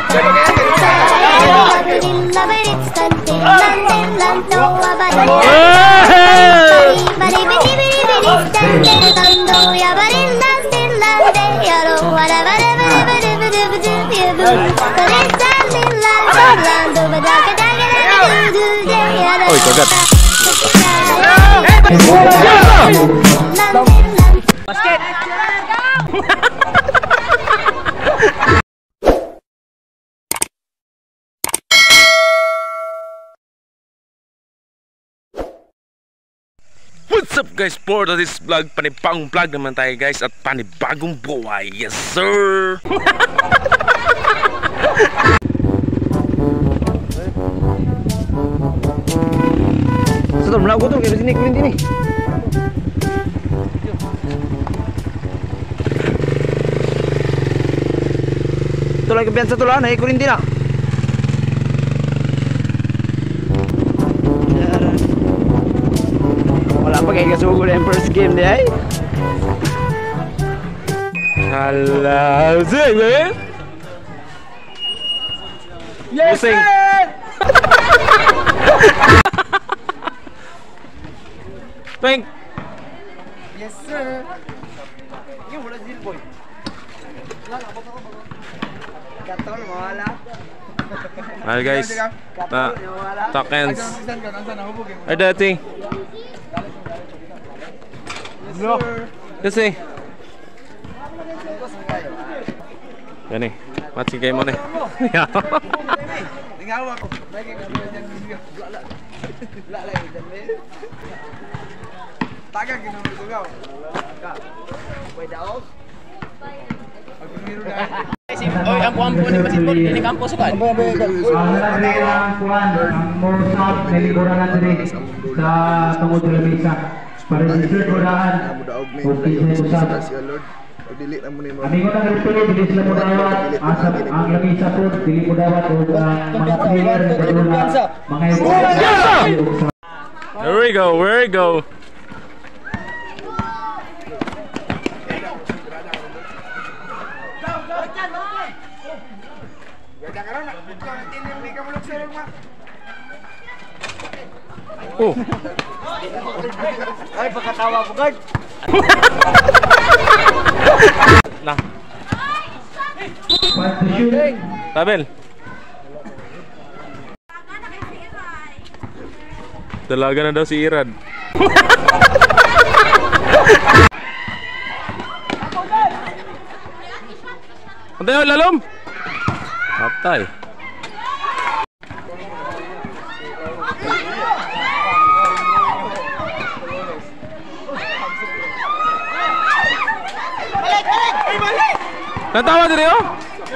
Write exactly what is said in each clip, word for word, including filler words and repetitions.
Oi, kagat. Basket. What's up guys, for this vlog, panibagong vlog naman tayo guys at panibagong buhay, yes sir. Sudah melaku tuh kayak sini kulit ini. Itu lagi biasa tuh lah, naik kulit ini. Wala pa kayo kasugod yung first game di ay. Hala, zing eh. Yes sir. Peng. Yes sir. Yung wala zil boy. Katol mawala. Hi guys. Na Tokens. Ay dating. No. Kasi. Yan eh. Match game mo na eh. Tingnan mo ako. Lala. Lala yan. Taga gino mo dugaw. Pwede ako. Pagmiro na. Oy, ang kuan po ni basketball ini kampo sukan. Ang lalagay ang kuan ang more south na liburan diri sa tungod sa mesa. Para sa kuraan. Okay sa usap. Dili na mo ni mo. Amigo na dito dili sila mo dawat asap ang lamisa po dili mo dawat og mga player mga There we go, where we go. Oh. Ay, pagkatawa ko guard. Nah. Tabel. Dalaga na daw si Irad. Antay, lalom. Patay. Natawa diri oh.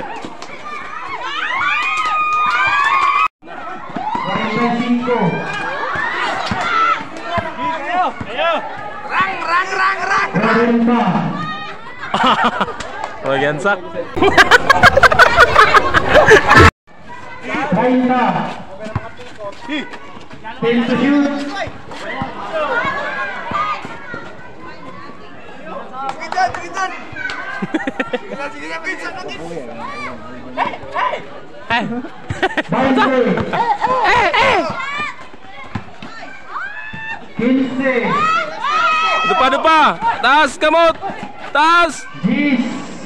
Rang rang rang rang. Bagian sak. Raina. Pin to shoot. Pitan, pitan. Sige, sige, pitan natin. Eh, eh. Boundary. Eh, eh. Kinse. Depa-depa. Tas kamot. Tas. Jis.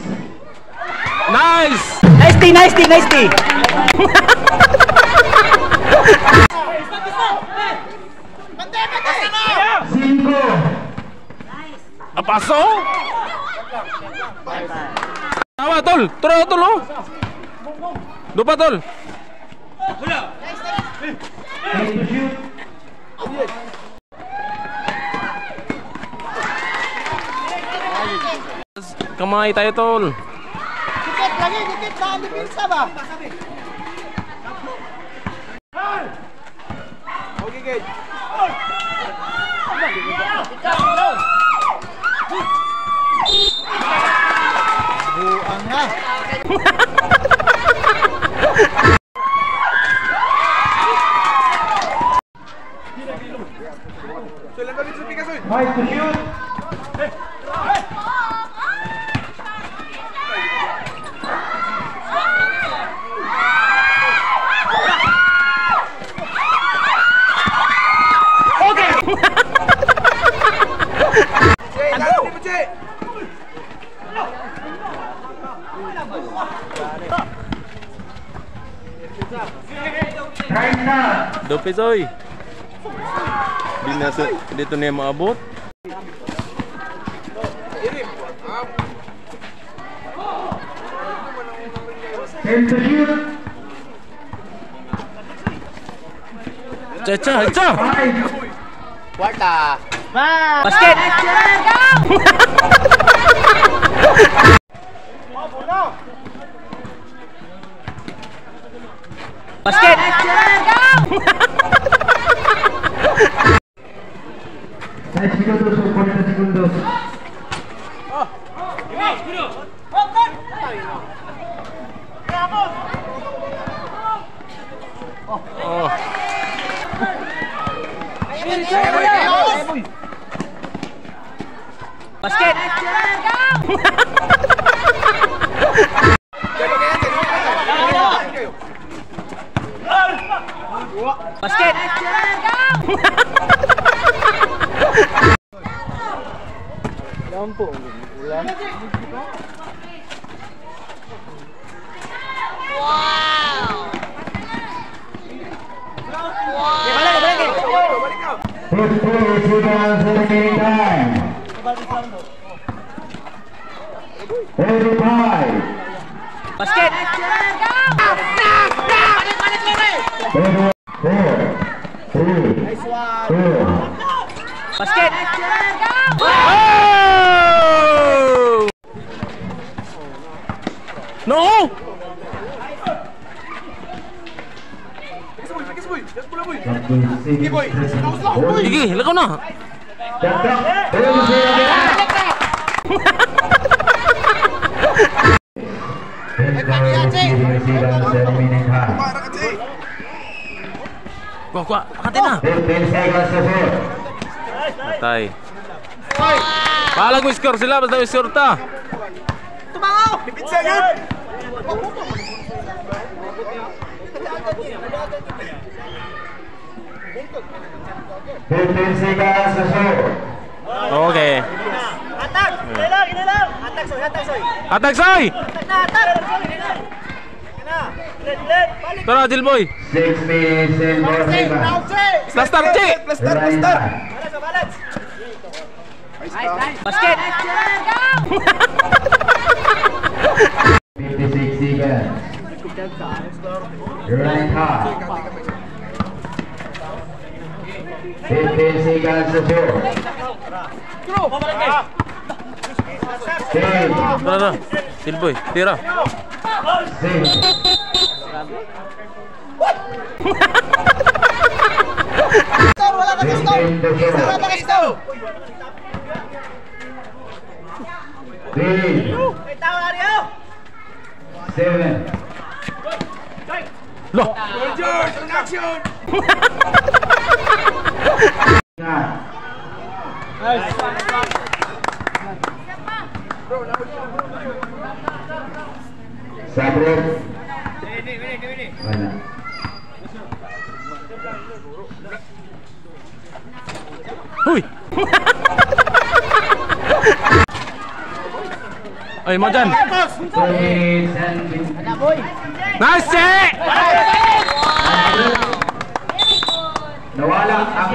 Nice. Nice tea, nice tea, nice tea. Cinco. Apaso? Tawa tol, tro tol oh. Dupa tol. Pin to shoot. Kamay tayo tol. Dikit lagi, dikit lang di pinsa ba? Okay, good. Buang ha. Right to shoot. treinta. Dopes oy. Di na sa dito na maabot. ten to shoot. Cha cha cha. five. Kwarta. Basket! Basket! seis segundos o cuarenta segundos. Oh. Basket! Basket! fifty seconds remaining time. thirty-five. Basket! Four, three, two. Basket! Oh! No! Sige boy. Sige, lakaw na. Kuha, kuha, akati na. fifteen seconds to shoot. Patay. Palag mo score sila, basta may score ta. Pizza yun! fifteen seconds to shoot. Okay. Atak! Inilang! Inilang! Atak soy! Atak soy! Atak soy! Atak na! Atak! Kena! Let! Let! Balik! Tara, Dilboy. Six minutes and four seconds. Last start, Chi. Plus start! Plus start! Right. Balance! Balance! Basket! fifty-six seconds. Right half. fifteen seconds to shoot. ten, Tara na. Dilboy, tira. six, Wala ka gusto! fifteen to shoot. Wala ka gusto! three, May tao, Aryo! seven, Lo. George! Ang action! nine. Sabrok. Wala. Huy. Ay, mo dyan. Two minutes and Nice, Chi. nawala ang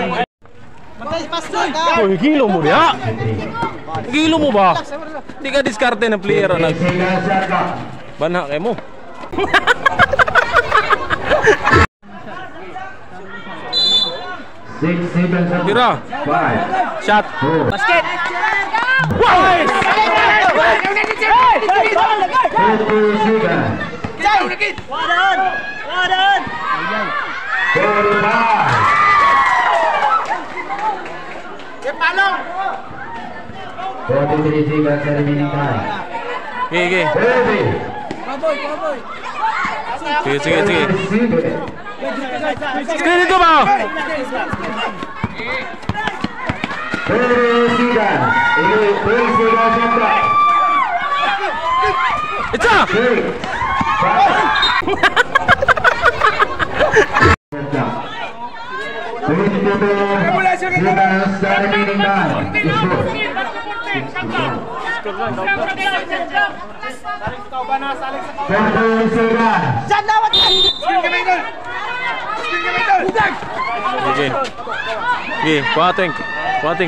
Oh, higilo mo ya. Higilo mo ba? Hindi ka diskarte ng player na fifteen seconds shot clock. banha kay mo. Six seconds shot Tira. clock. Five, Shot. four, Basket! fifty seconds. Wadan! Wadan! forty-five. forty-three seconds remaining time. Sige, sige. thirty. Sige, sige, sige. Seconds. Sige dito ba? thirty seconds. thirty seconds shot clock. Itza! Six, five. twenty-two seconds remaining time. Score. forty seconds. Diyan dapat ka! Sige. Sige, kuhating. Kuhating.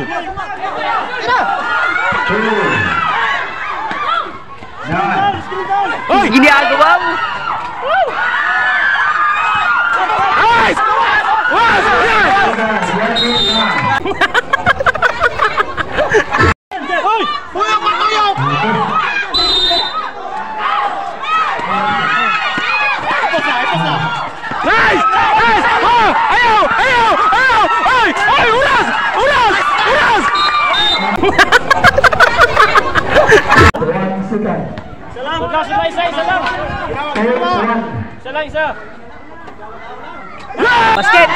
Nine. Ginagawa mo. Nice! Was! Nice! Nice! Oh! Ayaw! Ayaw! Ayaw! Ay! Ay! Uras! Uras! Uras! One second. Salam, salam, isa, isa lang. Eight, one. Isa lang, isa. Basket.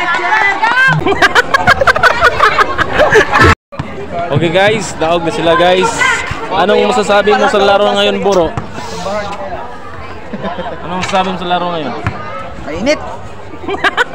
Okay guys, daog na sila guys. Anong masasabi mo sa laro ngayon, Buro? Anong masasabi mo sa laro ngayon? Mainit!